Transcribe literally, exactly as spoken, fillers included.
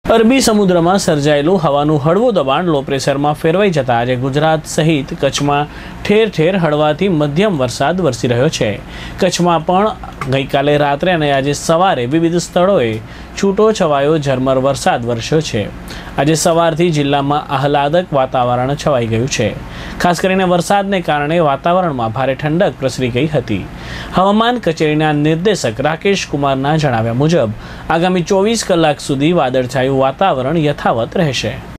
અરબી સમુદ્રમાં સર્જાયેલું હવાનું હળવું દબાણ લો પ્રેશરમાં ફેરવાઈ જતાં આજે ગુજરાત સહિત કચ્છમાં ઠેર ઠેર હળવાથી મધ્યમ વરસાદ વરસી રહ્યો છે। કચ્છમાં પણ ગઈકાલે રાત્રે અને આજે સવારે વિવિધ સ્થળોએ છૂટો છવાયો ઝરમર વરસાદ વરસ્યો છે। આજે સવારથી જિલ્લામાં આહલાદક વાતાવરણ છવાઈ ગયું છે। ખાસ કરીને વરસાદને કારણે વાતાવરણમાં ભારે ઠંડક પ્રસરી ગઈ હતી। હવામાન કચેરીના નિર્દેશક રાકેશ કુમારના જણાવ્યા મુજબ આગામી ચોવીસ કલાક સુધી વાદળછાયું વાતાવરણ યથાવત રહેશે।